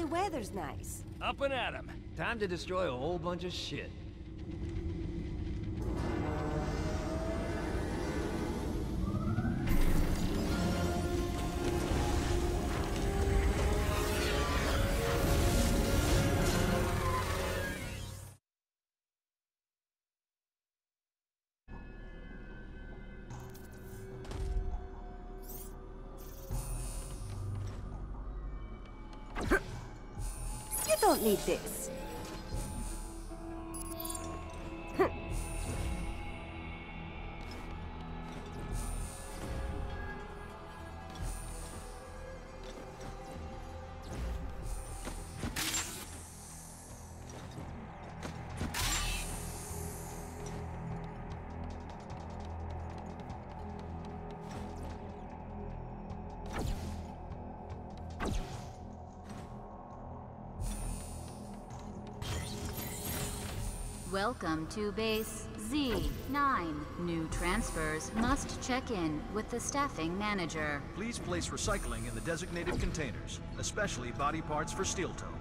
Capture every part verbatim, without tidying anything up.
weather's nice. Up and at 'em. Time to destroy a whole bunch of shit. You don't need this. Welcome to Base Z nine. New transfers must check in with the staffing manager. Please place recycling in the designated containers, especially body parts for steel toe.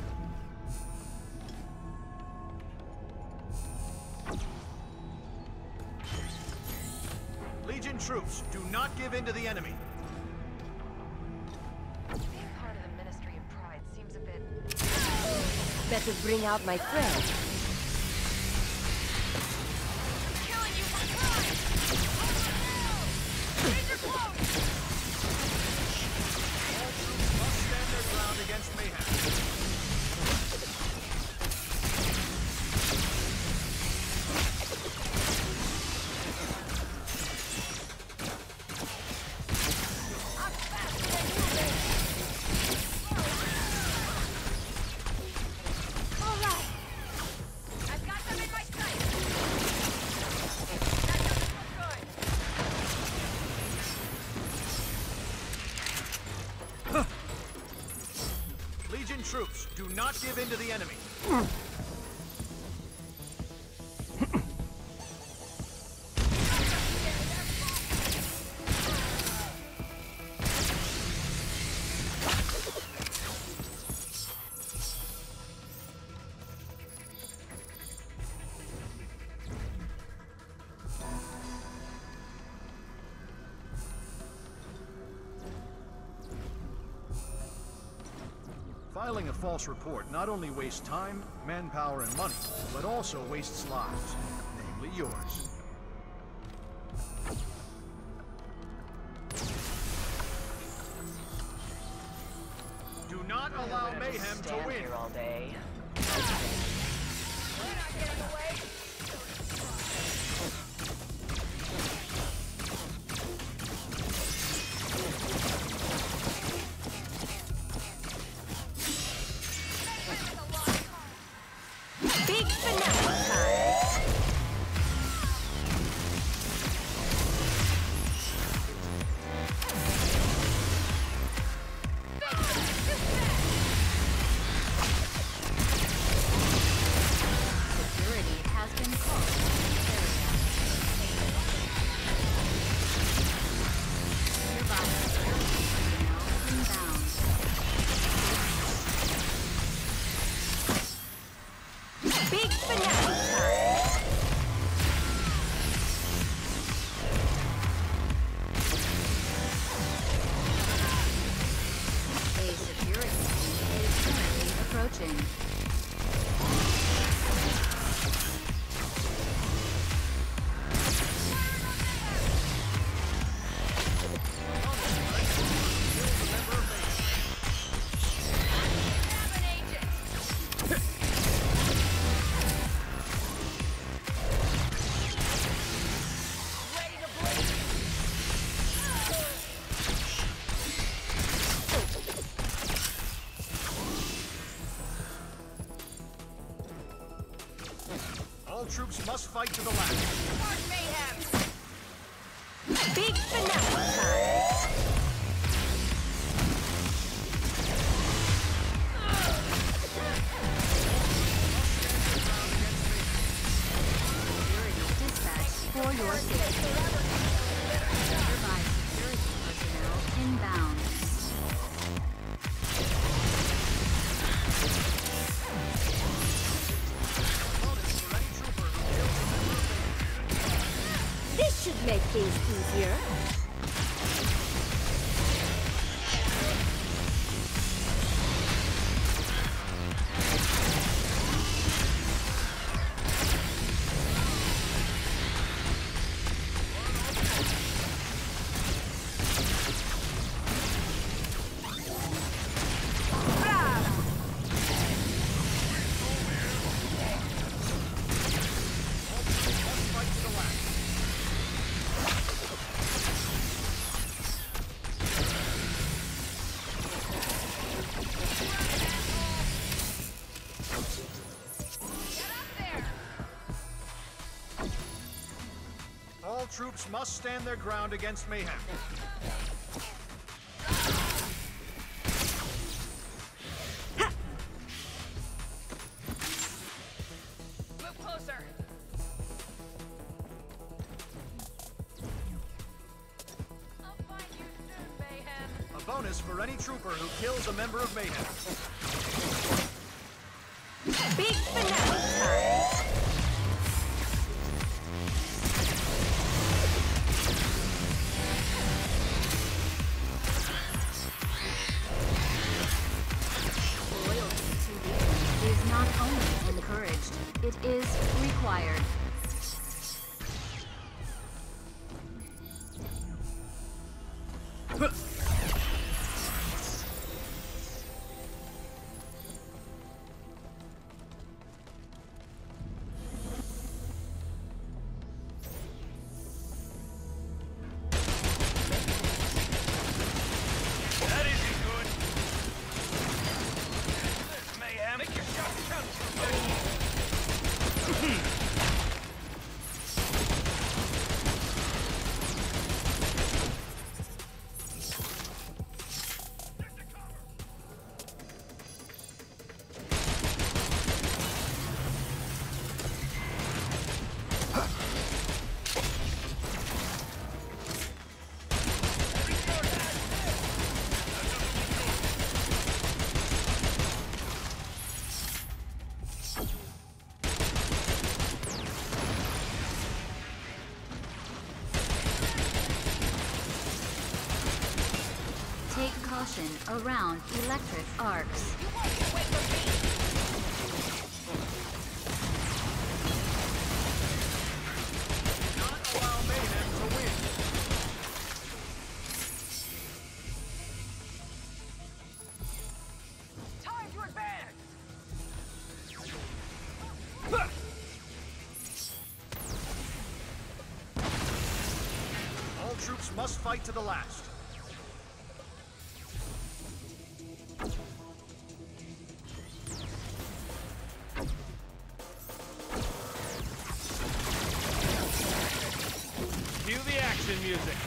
Legion troops, do not give in to the enemy. Being part of the Ministry of Pride seems a bit... Better bring out my friend. Killing you for crime! Raise your clothes! All troops must stand their ground against mayhem. Legion troops, do not give in to the enemy. Filing a false report not only wastes time, manpower, and money, but also wastes lives, namely yours. Do not allow mayhem to win. Here all day. We're not getting away. Big finale time. Security has been called to the area. Nearby security personnel inbound. Big finale time. A security team is currently approaching. All troops must fight to the last. Start mayhem! Big finale time. Security dispatched for your safety. Nearby security personnel inbound. Make things easier. All troops must stand their ground against mayhem. Move closer. I'll find you soon, Mayhem. A bonus for any trooper who kills a member of mayhem. Big finale time. Loyalty to the enemy is not only encouraged, it is required. That isn't good. Mayhem, make your shot count. Take caution around electric arcs. You won't get away from me. Not allow mayhem to win. Time to advance. All troops must fight to the last. Cue the action music.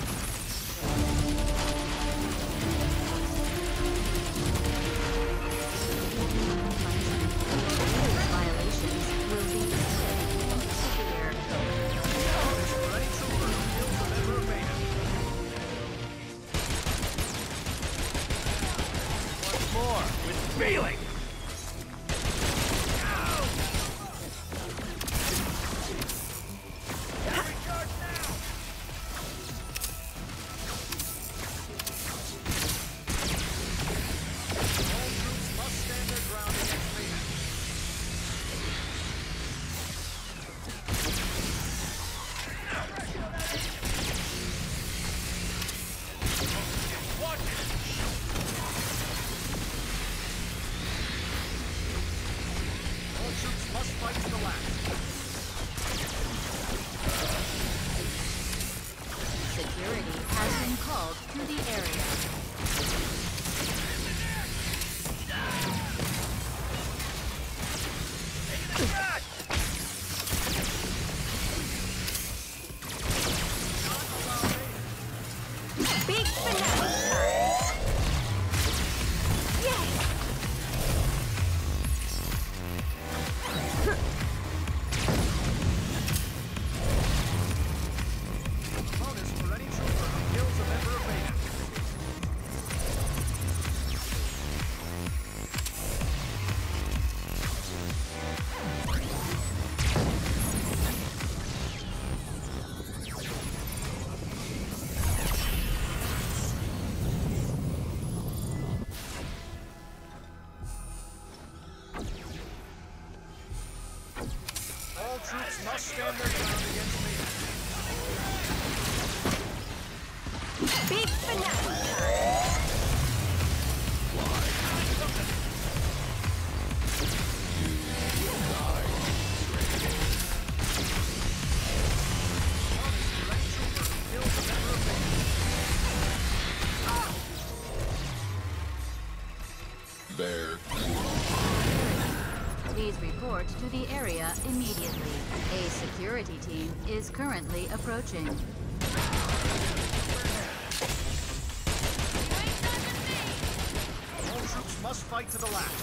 Violations will be severe. Bonus for any trooper who kills a member of mayhem. Once more, with feeling. Recharge now. All troops must stand their ground against mayhem. Watch it. must stand their ground against me. Big finale time. Bear. Please report to the area immediately. A security team is currently approaching. All troops must fight to the last.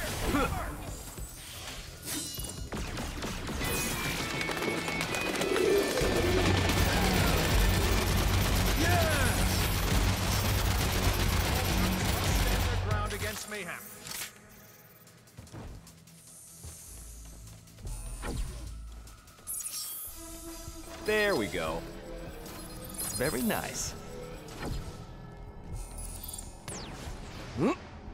Against mayhem. There we go. Very nice. Hmm?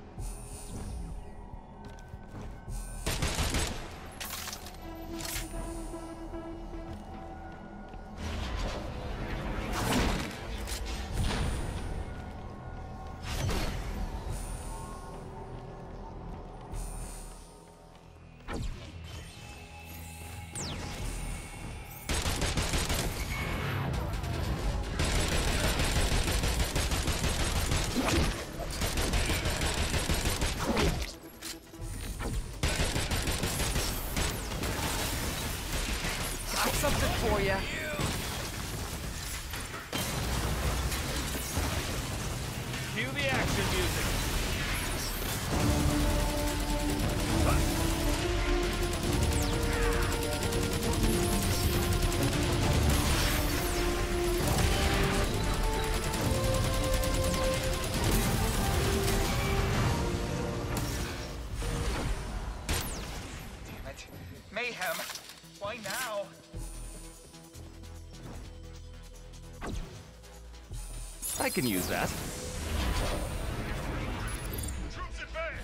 Something for you. Cue the action music. Damn it. Mayhem. Why now? I can use that. Troops advance!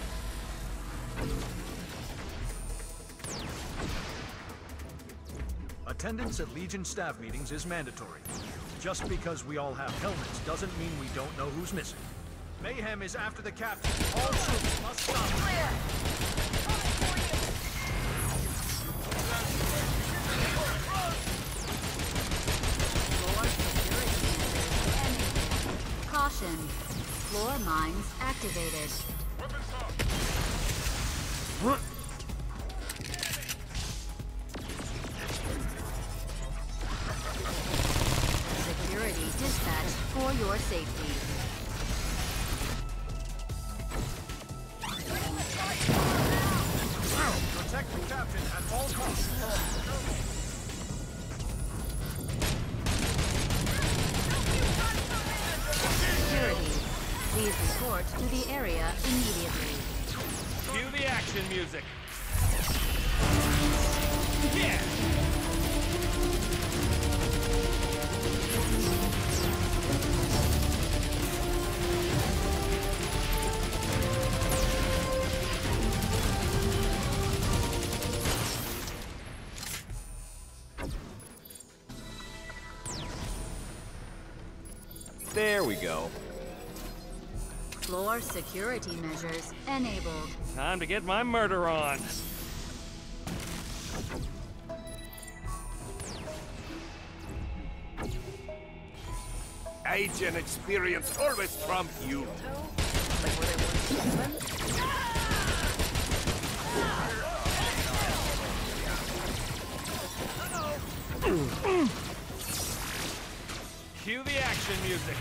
Attendance at Legion staff meetings is mandatory. Just because we all have helmets doesn't mean we don't know who's missing. Mayhem is after the captain. All troops must stop. Caution. Floor mines activated. What? Security dispatched for your safety. Protect the captain at all costs. Security. Please report to the area immediately. Cue the action music. Yeah! There we go. Floor security measures enabled. Time to get my murder on. Age and experience always trump you. Like where they were human? Cue the action music.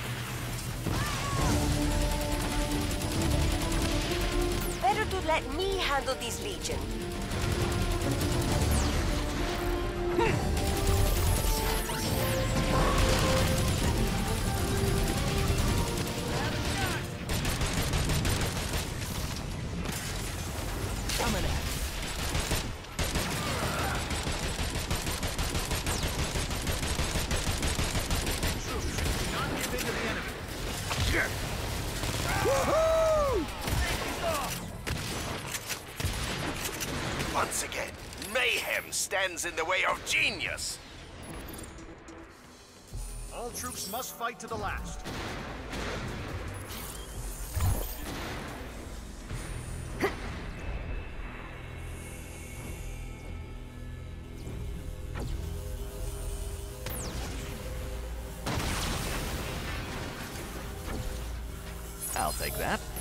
Better to let me handle this Legion. Coming at. Not give in to the enemy. Once again, stands in the way of genius. All troops must fight to the last. I'll take that.